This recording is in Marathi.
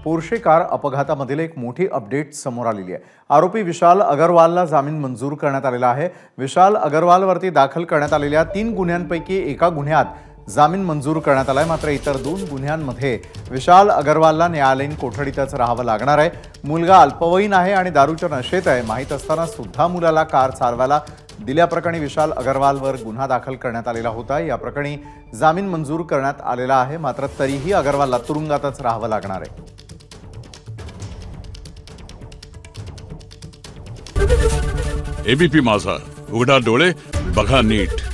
पोर्शे कार अपघातामधील एक मोठी अपडेट समोर आलेली आहे। आरोपी विशाल अग्रवालला जामीन मंजूर करण्यात आलेला आहे। विशाल अग्रवालवरती दाखल करण्यात आलेल्या 3 गुन्ह्यांपैकी एका गुन्ह्यात जामीन मंजूर करण्यात आलाय। मात्र इतर 2 गुन्ह्यांमध्ये विशाल अग्रवालला न्यायालयीन कोठडीतच राहावं लागणार आहे। मुलगा अल्पवयीन आहे आणि दारूच्या नशेत आहे। माहित असताना सुद्धा मुलाला कार चालवायला दिल्याप्रकरणी विशाल अग्रवालवर गुन्हा दाखल करण्यात आलेला होता। या प्रकरणी जामीन मंजूर करण्यात आलेला आहे। मात्र तरीही अग्रवालला तुरुंगातच राहावं लागणार आहे। एबीपी माझा, उघडा डोळे बघा नीट।